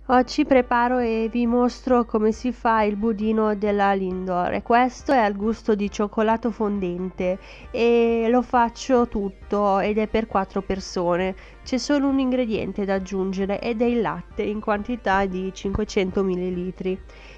Oggi preparo e vi mostro come si fa il budino della Lindor, e questo è al gusto di cioccolato fondente e lo faccio tutto ed è per 4 persone. C'è solo un ingrediente da aggiungere ed è il latte in quantità di 500 ml.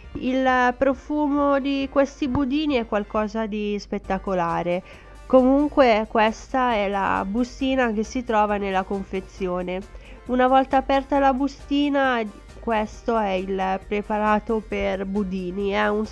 Il profumo di questi budini è qualcosa di spettacolare. Comunque questa è la bustina che si trova nella confezione. Una volta aperta la bustina, questo è il preparato per budini, è un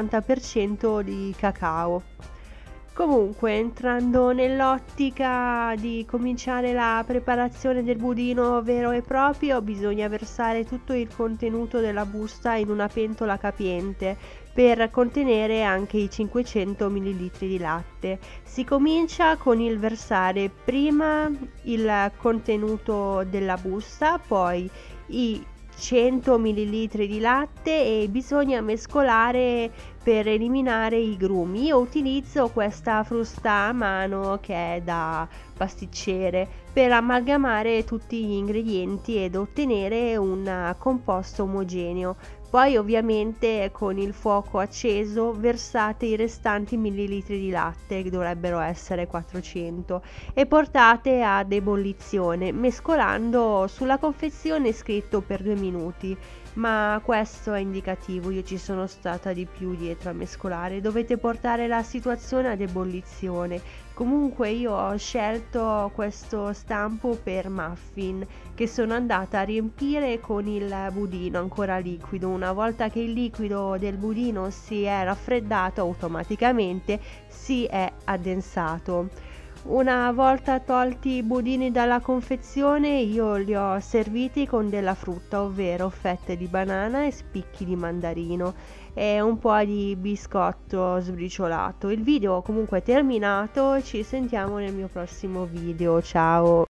70% di cacao. Comunque, entrando nell'ottica di cominciare la preparazione del budino vero e proprio, bisogna versare tutto il contenuto della busta in una pentola capiente per contenere anche i 500 ml di latte. Si comincia con il versare prima il contenuto della busta, poi i 100 ml di latte e bisogna mescolare per eliminare i grumi. Io utilizzo questa frusta a mano che è da pasticcere per amalgamare tutti gli ingredienti ed ottenere un composto omogeneo. Poi ovviamente con il fuoco acceso versate i restanti millilitri di latte, che dovrebbero essere 400, e portate ad ebollizione, mescolando. Sulla confezione è scritto per 2 minuti, ma questo è indicativo, io ci sono stata di più dietro a mescolare. Dovete portare la situazione ad ebollizione. Comunque io ho scelto questo stampo per muffin che sono andata a riempire con il budino ancora liquido. Una volta che il liquido del budino si è raffreddato, automaticamente si è addensato. Una volta tolti i budini dalla confezione, io li ho serviti con della frutta, ovvero fette di banana e spicchi di mandarino e un po' di biscotto sbriciolato. Il video comunque è terminato, ci sentiamo nel mio prossimo video, ciao!